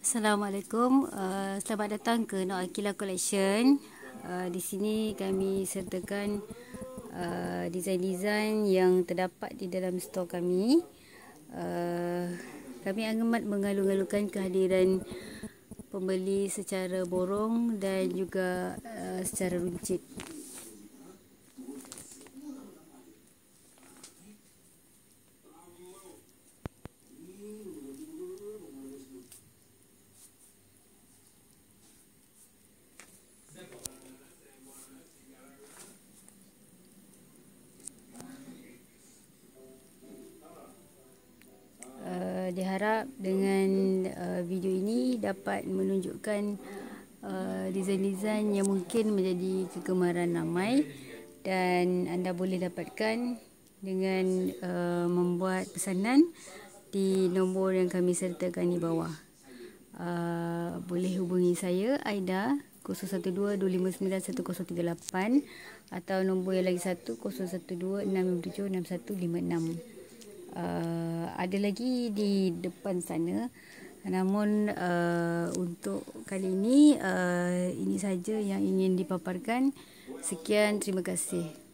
Assalamualaikum. Selamat datang ke Nur Akila Collection. Di sini kami sertakan desain-desain yang terdapat di dalam stor kami. Kami amat mengalu-alukan kehadiran pembeli secara borong dan juga secara runcit. Diharap dengan video ini dapat menunjukkan desain-desain yang mungkin menjadi kegemaran ramai, dan anda boleh dapatkan dengan membuat pesanan di nombor yang kami sertakan di bawah. Boleh hubungi saya, Aida, 012-259-1038, atau nombor yang lagi satu, 012-657-6156. Ada lagi di depan sana. Namun untuk kali ini saja yang ingin dipaparkan. Sekian, terima kasih.